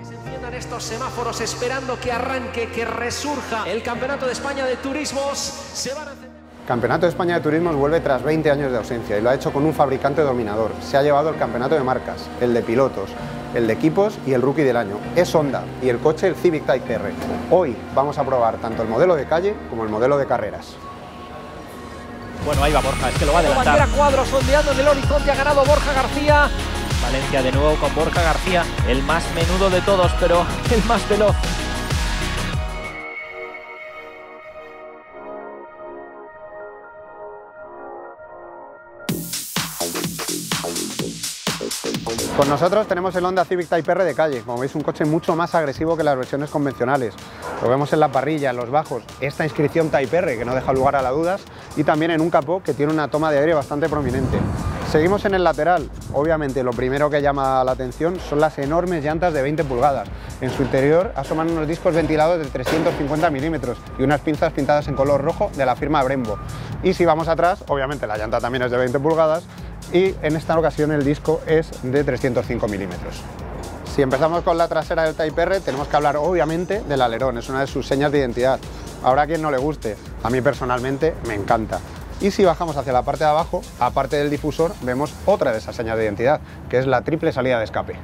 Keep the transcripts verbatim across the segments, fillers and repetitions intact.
Se enciendan estos semáforos esperando que arranque, que resurja el Campeonato de España de Turismos. Se van a encender. Campeonato de España de Turismos vuelve tras veinte años de ausencia y lo ha hecho con un fabricante dominador. Se ha llevado el campeonato de marcas, el de pilotos, el de equipos y el Rookie del Año. Es Honda y el coche el Civic Type R. Hoy vamos a probar tanto el modelo de calle como el modelo de carreras. Bueno, ahí va Borja, es que lo va a adelantar. Bandera cuadros sondeando en el horizonte, ha ganado Borja García. Valencia de nuevo con Borja García, el más menudo de todos, pero el más veloz. Con nosotros tenemos el Honda Civic Type R de calle. Como veis, un coche mucho más agresivo que las versiones convencionales. Lo vemos en la parrilla, en los bajos, esta inscripción Type R que no deja lugar a las dudas, y también en un capó que tiene una toma de aire bastante prominente. Seguimos en el lateral. Obviamente lo primero que llama la atención son las enormes llantas de veinte pulgadas. En su interior asoman unos discos ventilados de trescientos cincuenta milímetros y unas pinzas pintadas en color rojo de la firma Brembo. Y si vamos atrás, obviamente la llanta también es de veinte pulgadas y en esta ocasión el disco es de trescientos cinco milímetros. Si empezamos con la trasera del Type R, tenemos que hablar obviamente del alerón, es una de sus señas de identidad. Habrá quien no le guste, a mí personalmente me encanta. Y si bajamos hacia la parte de abajo, aparte del difusor, vemos otra de esas señas de identidad, que es la triple salida de escape.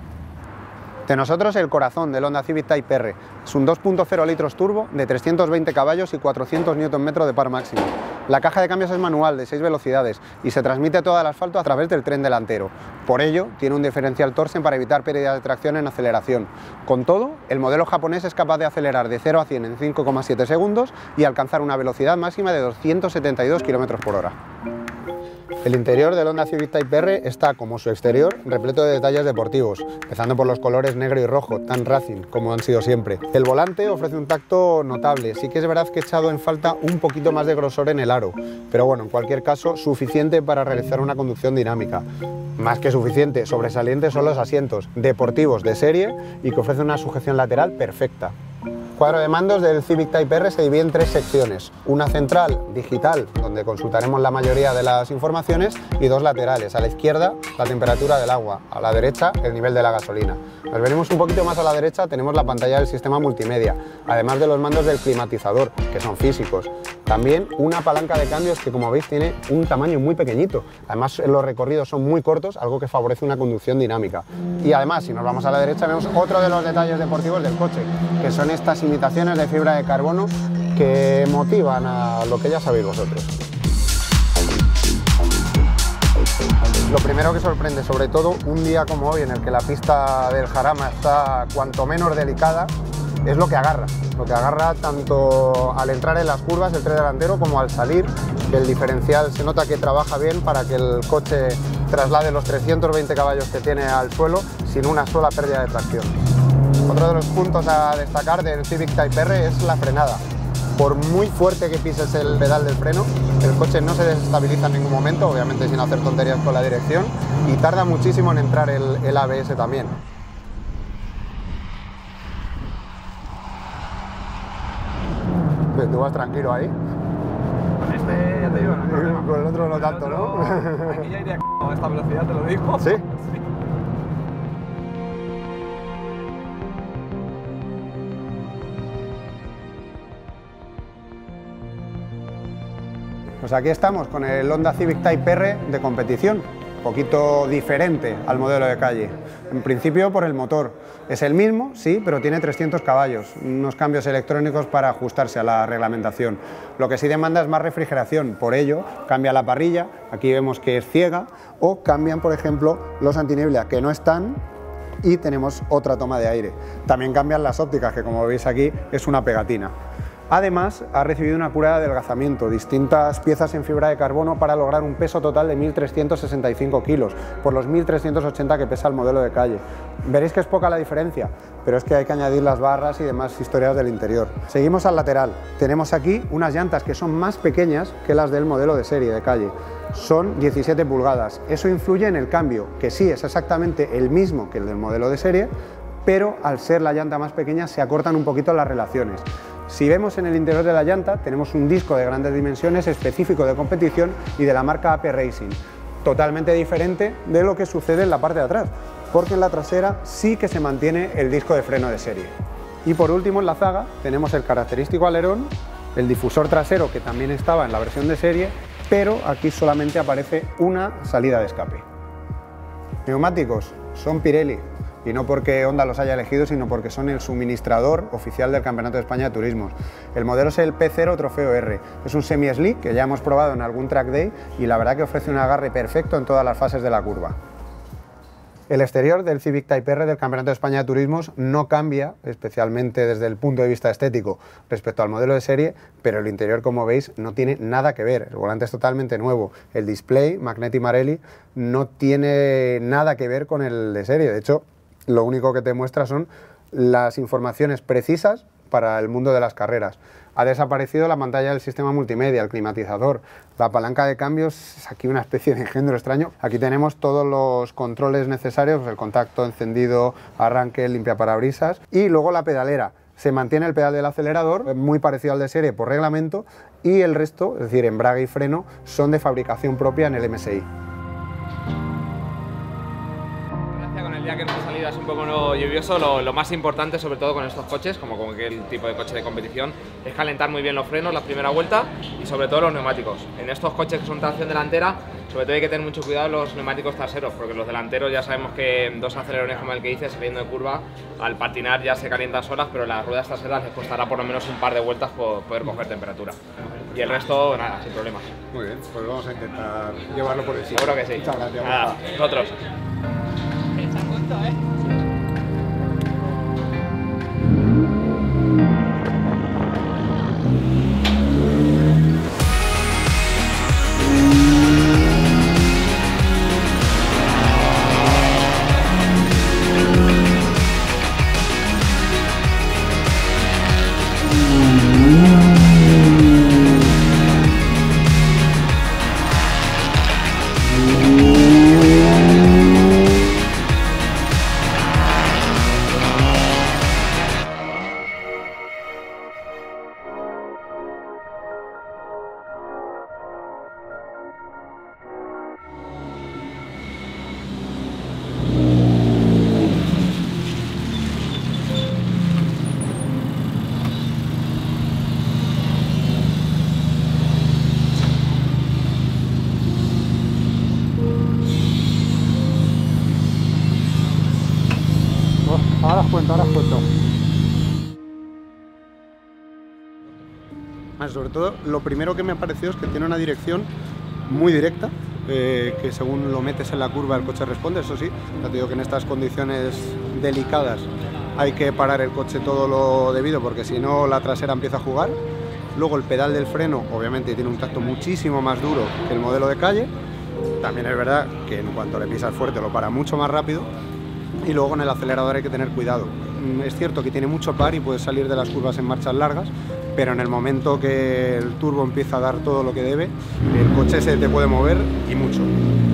De nosotros, el corazón del Honda Civic Type R. Es un dos punto cero litros turbo de trescientos veinte caballos y cuatrocientos newton metros de par máximo. La caja de cambios es manual de seis velocidades y se transmite todo el asfalto a través del tren delantero. Por ello, tiene un diferencial Torsen para evitar pérdida de tracción en aceleración. Con todo, el modelo japonés es capaz de acelerar de cero a cien en cinco coma siete segundos y alcanzar una velocidad máxima de doscientos setenta y dos kilómetros por hora. El interior del Honda Civic Type R está, como su exterior, repleto de detalles deportivos, empezando por los colores negro y rojo, tan racing como han sido siempre. El volante ofrece un tacto notable, sí que es verdad que he echado en falta un poquito más de grosor en el aro, pero bueno, en cualquier caso, suficiente para realizar una conducción dinámica. Más que suficiente, sobresalientes son los asientos, deportivos de serie y que ofrecen una sujeción lateral perfecta. El cuadro de mandos del Civic Type R se divide en tres secciones, una central digital donde consultaremos la mayoría de las informaciones y dos laterales, a la izquierda la temperatura del agua, a la derecha el nivel de la gasolina. Nos venimos un poquito más a la derecha, tenemos la pantalla del sistema multimedia, además de los mandos del climatizador, que son físicos. También una palanca de cambios que, como veis, tiene un tamaño muy pequeñito. Además, los recorridos son muy cortos, algo que favorece una conducción dinámica. Y además, si nos vamos a la derecha, vemos otro de los detalles deportivos del coche, que son estas imitaciones de fibra de carbono que motivan a lo que ya sabéis vosotros. Lo primero que sorprende, sobre todo un día como hoy en el que la pista del Jarama está cuanto menos delicada, es lo que agarra. Lo que agarra tanto al entrar en las curvas el tren delantero como al salir, que el diferencial se nota que trabaja bien para que el coche traslade los trescientos veinte caballos que tiene al suelo sin una sola pérdida de tracción. Otro de los puntos a destacar del Civic Type R es la frenada. Por muy fuerte que pises el pedal del freno, el coche no se desestabiliza en ningún momento, obviamente sin hacer tonterías con la dirección, y tarda muchísimo en entrar el, el A B S también. ¿Tú vas tranquilo ahí? Con este, ya te digo, no. Con el otro no tanto, ¿no? Aquí ya iría a esta velocidad, te lo digo. ¿Sí? Sí. Pues aquí estamos con el Honda Civic Type R de competición, un poquito diferente al modelo de calle. En principio por el motor, es el mismo, sí, pero tiene trescientos caballos, unos cambios electrónicos para ajustarse a la reglamentación. Lo que sí demanda es más refrigeración, por ello cambia la parrilla, aquí vemos que es ciega, o cambian, por ejemplo, los antiniebla, que no están, y tenemos otra toma de aire. También cambian las ópticas, que como veis aquí es una pegatina. Además, ha recibido una cura de adelgazamiento, distintas piezas en fibra de carbono para lograr un peso total de mil trescientos sesenta y cinco kilos, por los mil trescientos ochenta que pesa el modelo de calle. Veréis que es poca la diferencia, pero es que hay que añadir las barras y demás historias del interior. Seguimos al lateral. Tenemos aquí unas llantas que son más pequeñas que las del modelo de serie de calle. Son diecisiete pulgadas. Eso influye en el cambio, que sí es exactamente el mismo que el del modelo de serie, pero al ser la llanta más pequeña se acortan un poquito las relaciones. Si vemos en el interior de la llanta, tenemos un disco de grandes dimensiones específico de competición y de la marca A P Racing, totalmente diferente de lo que sucede en la parte de atrás. porque en la trasera sí que se mantiene el disco de freno de serie. Y por último, en la zaga tenemos el característico alerón, el difusor trasero que también estaba en la versión de serie, pero aquí solamente aparece una salida de escape. Neumáticos son Pirelli, y no porque Honda los haya elegido, sino porque son el suministrador oficial del Campeonato de España de Turismos. El modelo es el P cero Trofeo R, es un semi-slick que ya hemos probado en algún track day y la verdad que ofrece un agarre perfecto en todas las fases de la curva. El exterior del Civic Type R del Campeonato de España de Turismos no cambia, especialmente desde el punto de vista estético, respecto al modelo de serie, pero el interior, como veis, no tiene nada que ver. El volante es totalmente nuevo. El display, Magneti Marelli, no tiene nada que ver con el de serie. De hecho, lo único que te muestra son las informaciones precisas para el mundo de las carreras. Ha desaparecido la pantalla del sistema multimedia, el climatizador, la palanca de cambios, es aquí una especie de engendro extraño. Aquí tenemos todos los controles necesarios, el contacto, encendido, arranque, limpia parabrisas y luego la pedalera. Se mantiene el pedal del acelerador, muy parecido al de serie por reglamento, y el resto, es decir, embrague y freno, son de fabricación propia en el M S I. Con el día que nos ha salido así un poco no lluvioso, lo, lo más importante, sobre todo con estos coches, como con el tipo de coche de competición, es calentar muy bien los frenos la primera vuelta y sobre todo los neumáticos. En estos coches que son tracción delantera, sobre todo hay que tener mucho cuidado los neumáticos traseros, porque los delanteros ya sabemos que dos acelerones como el que hice saliendo de curva, al patinar ya se calientan solas, pero las ruedas traseras les costará por lo menos un par de vueltas por poder coger temperatura. Y el resto, nada, sin problemas. Muy bien, pues vamos a intentar llevarlo por el sitio. Seguro que sí. Muchas gracias. Nada, nosotros. Ahora os cuento, ahora os cuento. Sobre todo, lo primero que me ha parecido es que tiene una dirección muy directa, eh, que según lo metes en la curva el coche responde, eso sí. Ya te digo que en estas condiciones delicadas hay que parar el coche todo lo debido porque si no la trasera empieza a jugar. Luego el pedal del freno obviamente tiene un tacto muchísimo más duro que el modelo de calle. También es verdad que en cuanto le pisas fuerte lo para mucho más rápido. Y luego en el acelerador hay que tener cuidado. Es cierto que tiene mucho par y puede salir de las curvas en marchas largas, pero en el momento que el turbo empieza a dar todo lo que debe, el coche se te puede mover y mucho.